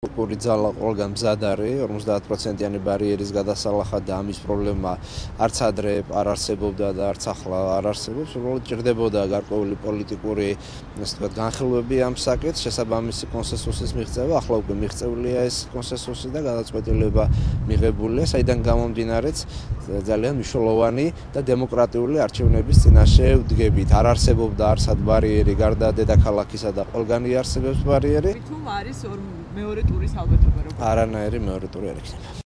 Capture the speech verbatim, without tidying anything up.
პოლიტიკური ძალა ყველგან მზად არის ორმოცდაათ პროცენტიანი ბარიერის გადასალახად და ამის პრობლემა არც ადრე არ არსებობდა და არც ახლა არ არსებობს. უბრალოდ ჭირდებოდა გარკვეული პოლიტიკური, ასე ვთქვათ, განხილვები ამ საკითხს, შესაბამისი კონსენსუსის მიღწევა. ახლა უკვე მიღწეულია ეს კონსენსუსი და გადაწყვეტილება მიღებულია, საიდან გამომდინარეც ძალიან მნიშვნელოვანი და დემოკრატიული არჩევნების წინაშე ვდგებით. არ არსებობდა არსად ბარიერი გარდა დედაქალაქისა და ყველგანი არსებობს ბარიერი. თუ არის მეორე ტურის ალბათობა როგორ? არანაირი მეორე ტური არ იქნება.